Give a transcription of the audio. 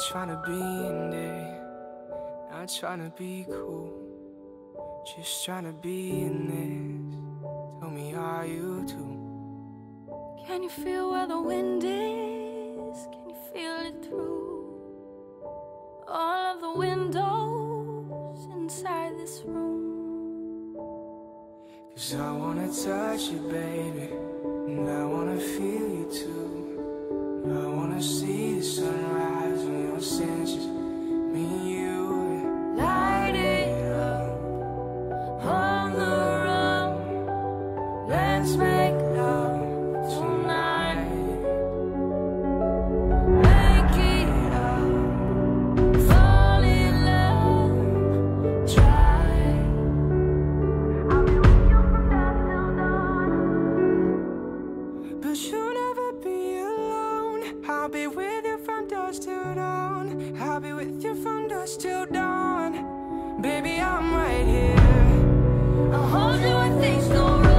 tryna be in it, not tryna be cool, just tryna be in this. Tell me, are you too? Can you feel where the wind is? Can you feel it through all of the windows inside this room? 'Cause I wanna touch you, baby, and I wanna feel you too. I wanna see the sunrise on your senses, me and you. Light it up on the run. Let's make love tonight. Make it up, fall in love, try. I'll be with you from dusk till dawn. But you'll never be alone. I'll be with you from dusk till dawn. I'll be with you from dusk till dawn. Baby, I'm right here. I'll hold you when things go wrong.